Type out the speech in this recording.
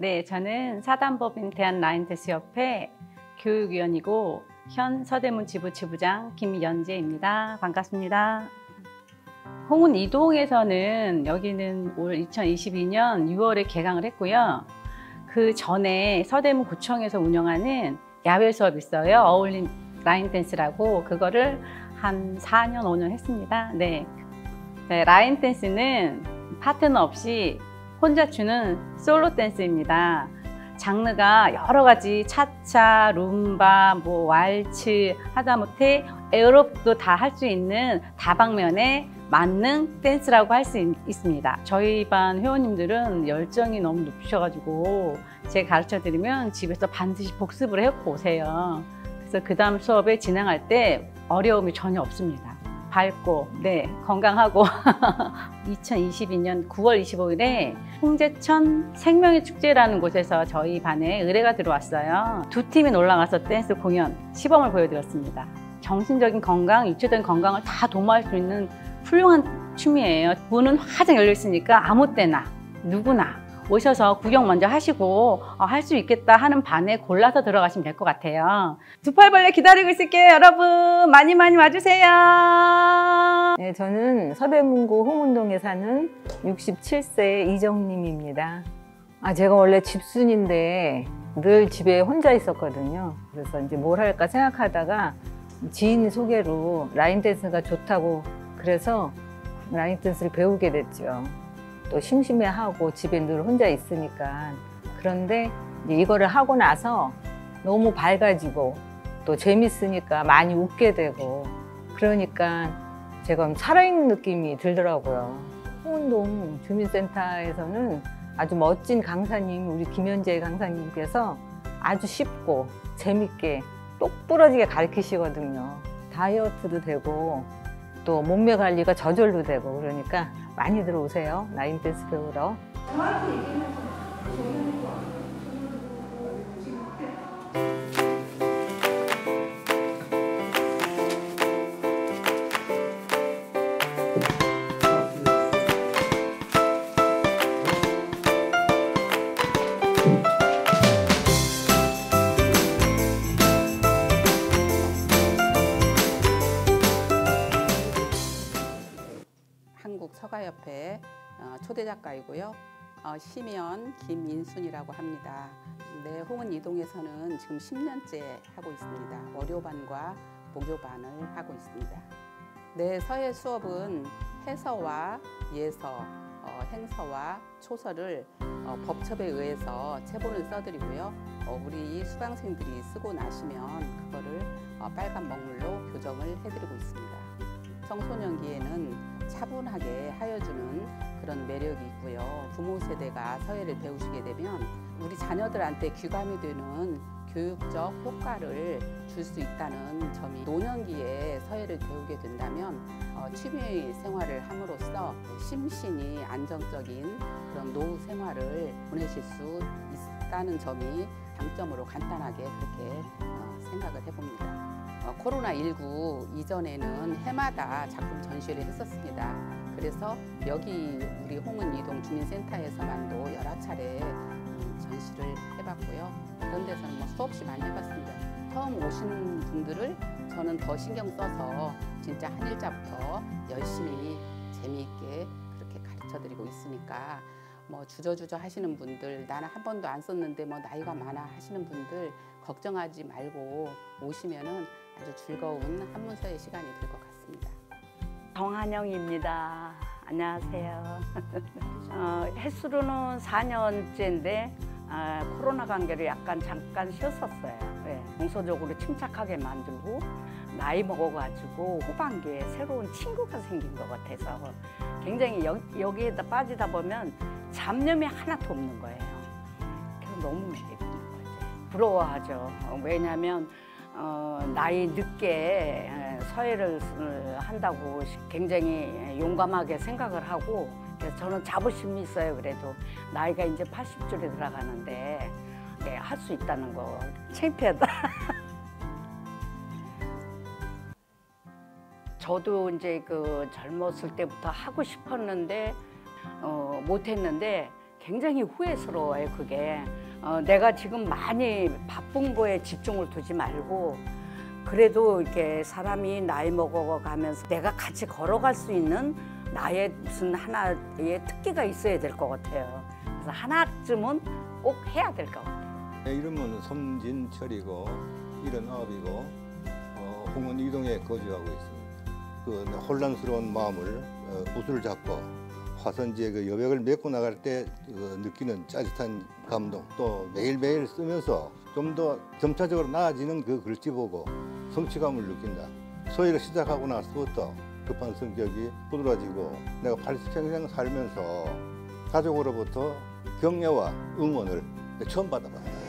네, 저는 사단법인 대한라인댄스협회 교육위원이고 현 서대문 지부 지부장 김연재입니다. 반갑습니다. 홍은 이동에서는 여기는 올 2022년 6월에 개강을 했고요. 그 전에 서대문 구청에서 운영하는 야외 수업이 있어요. 어울린 라인댄스라고 그거를 한 4년, 5년 했습니다. 네, 라인댄스는 파트너 없이 혼자 추는 솔로 댄스입니다. 장르가 여러 가지 차차, 룸바, 왈츠, 하다못해 에어로빅도 다 할 수 있는 다방면의 만능 댄스라고 할 수 있습니다. 저희 반 회원님들은 열정이 너무 높으셔가지고 제가 가르쳐 드리면 집에서 반드시 복습을 해갖고 오세요. 그래서 그 다음 수업에 진행할 때 어려움이 전혀 없습니다. 밝고, 네, 건강하고 2022년 9월 25일에 홍제천 생명의 축제라는 곳에서 저희 반에 의뢰가 들어왔어요. 두 팀이 놀러 가서 댄스 공연 시범을 보여드렸습니다. 정신적인 건강, 육체적인 건강을 다 도모할 수 있는 훌륭한 춤이에요. 문은 화장 열려 있으니까 아무 때나 누구나 오셔서 구경 먼저 하시고 할 수 있겠다 하는 반에 골라서 들어가시면 될 것 같아요. 두 팔 벌려 기다리고 있을게요. 여러분 많이 와주세요. 네, 저는 서대문구 홍은동에 사는 67세 이정림입니다. 제가 원래 집순인데 늘 집에 혼자 있었거든요. 그래서 이제 뭘 할까 생각하다가 지인 소개로 라인댄스가 좋다고 그래서 라인댄스를 배우게 됐죠. 또 심심해하고 집에 늘 혼자 있으니까. 그런데 이제 이거를 하고 나서 너무 밝아지고 또 재밌으니까 많이 웃게 되고 그러니까 제가 살아있는 느낌이 들더라고요. 홍은동 주민센터에서는 아주 멋진 강사님, 우리 김연재 강사님께서 아주 쉽고 재밌게 똑부러지게 가르치시거든요. 다이어트도 되고 또 몸매 관리가 저절로 되고 그러니까 많이 들어오세요. 라인댄스 배우러. 한국서가협회 초대작가이고요. 심연 김인순이라고 합니다. 네, 홍은 이동에서는 지금 10년째 하고 있습니다. 월요반과 목요반을 하고 있습니다. 네, 서예 수업은 해서와 예서, 행서와 초서를 법첩에 의해서 체본을 써드리고요. 우리 수강생들이 쓰고 나시면 그거를 빨간 먹물로 교정을 해드리고 있습니다. 청소년기에는 차분하게 하여주는 그런 매력이 있고요. 부모 세대가 서예를 배우시게 되면 우리 자녀들한테 귀감이 되는 교육적 효과를 줄 수 있다는 점이 노년기에 서예를 배우게 된다면 취미 생활을 함으로써 심신이 안정적인 그런 노후 생활을 보내실 수 있다는 점이 장점으로 간단하게 그렇게 생각을 해봅니다. 코로나19 이전에는 해마다 작품 전시회를 했었습니다. 그래서 여기 우리 홍은 이동 주민센터에서만도 여러 차례 전시를 해봤고요. 그런 데서는 수없이 많이 해봤습니다. 처음 오시는 분들을 저는 더 신경 써서 진짜 한 일자부터 열심히 재미있게 그렇게 가르쳐드리고 있으니까 주저주저 하시는 분들, 나는 한 번도 안 썼는데 나이가 많아 하시는 분들 걱정하지 말고 오시면은 아주 즐거운 한문서의 시간이 될 것 같습니다. 정한영입니다. 안녕하세요. 횟수로는 4년째인데 코로나 관계로 약간 잠깐 쉬었었어요. 네, 정서적으로 침착하게 만들고 나이 먹어가지고 후반기에 새로운 친구가 생긴 것 같아서 굉장히 여기에다 빠지다 보면 잡념이 하나도 없는 거예요. 그래서 너무 예쁜 거죠. 부러워하죠. 왜냐하면 나이 늦게 서예를 한다고 굉장히 용감하게 생각을 하고 그래서 저는 자부심이 있어요. 그래도 나이가 이제 80줄에 들어가는데 할 수 있다는 거 창피하다. 저도 이제 젊었을 때부터 하고 싶었는데 못했는데 굉장히 후회스러워요, 그게. 내가 지금 많이 바쁜 거에 집중을 두지 말고 그래도 이렇게 사람이 나이 먹어가면서 내가 같이 걸어갈 수 있는 나의 무슨 하나의 특기가 있어야 될 것 같아요. 그래서 하나쯤은 꼭 해야 될 것 같아요. 내 이름은 손진철이고 79이고 홍은 이동에 거주하고 있습니다. 그 혼란스러운 마음을 붓을 잡고 화선지에 그 여백을 메고 나갈 때 느끼는 짜릿한 감동, 또 매일매일 쓰면서 좀 더 점차적으로 나아지는 그 글씨 보고 성취감을 느낀다. 소위를 시작하고 나서부터 급한 성격이 부드러워지고 내가 80평생 살면서 가족으로부터 격려와 응원을 처음 받아봐요.